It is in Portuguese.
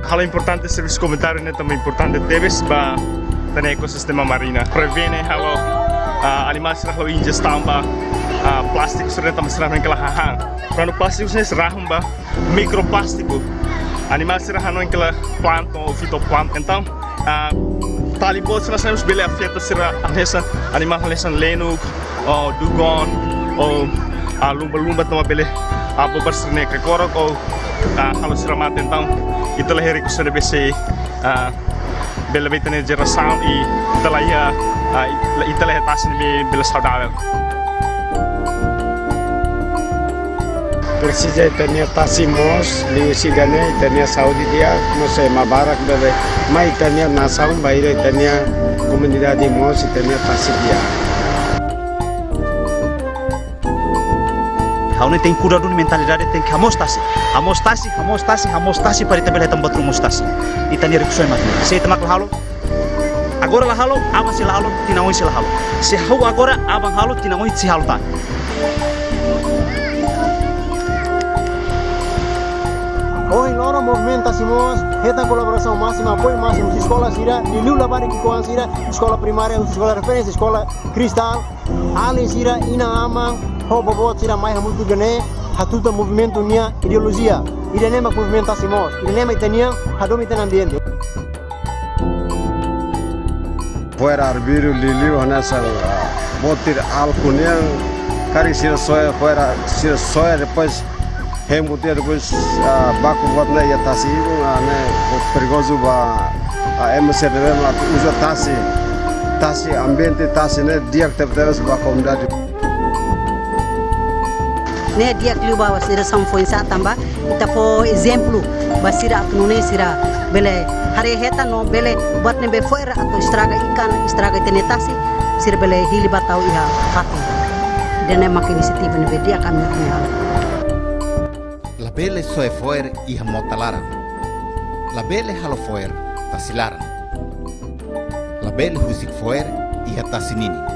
Hal importante serviço comentário né também importante deves ba dan ekosistema marina. Prevene halo animais halo ingestão ba plástico sudah também serah naquela hahang. Quando plástico sudah serah ba microplástico. Animais serah naquela planta ou fitoplanta. Então talipot serah nós beli afeta serah alhesan animal alhesan lenuk ou dugon ou lumba-lumba também beli bobar serah kekorok ou halo serah mate. Então itulah hari kusudah besi bela betane geração e itulah tasin be bela saudável. Precisa ter tasimos liusi gane ter saúde dia não sei mabarak bebe mas ter nação baire ter comunidade mos ter tasim dia. Haune tem cura do mentalidade tem que amostasi para tabela tempat rumostasi. Itani rekusoi mat. Se tamak halo. Agora la halo, aba se la halo, tinawoi se la halo. Se hau agora abang halo, tinawoi se halo ta. Hoje nós movimentamos esta colaboração máxima, apoio máximo de escola Sira, de Lula Bari Kikoan Sira, escola primária, escola referência, escola Cristal, além Sira, ina amang, robobot Sira mais muito gane, hatuta movimento nia ideologia, idenema movimentasimos, idenema itania, hadomi ten ambiente. Fuera arbiro liliu hanasa botir alcunian, cari Sira soya fuera Sira soya depois Hemutia depois baku buat na ya tasi itu perigoso ba emisar nama usa tasi ambiente tasi ne dia terus ba komunidade. Ne dia kliuba wasira samfoin sa tamba ita po exemplo basira atnune sira bele hare heta no bele buat ne be fora atau estraga ikan estraga tenetasi sira bele hili batau iha hati dene mak inisiatif ne be dia kami punya. La bele soe foer iha motalarang. La bele halo foer tasilarang. La bele husik foer iha tasinini.